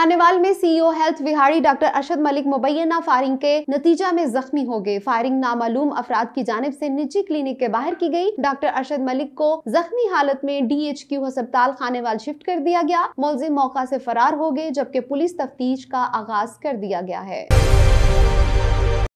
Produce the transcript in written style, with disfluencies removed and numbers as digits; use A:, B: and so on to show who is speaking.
A: खानेवाल में CEO health Vehari doctor Arshad Malik मुबैना firing के नतीजा में जख्मी हो गए। फायरिंग नामालूम अफराद की जानिब से निजी क्लिनिक के बाहर की गई। डॉक्टर अरशद मलिक को जख्मी हालत में DHQ अस्पताल खानेवाल शिफ्ट कर दिया गया। मुलजिम मौका से फरार हो गए, जबकि पुलिस तफ्तीश का आगाज कर दिया गया है।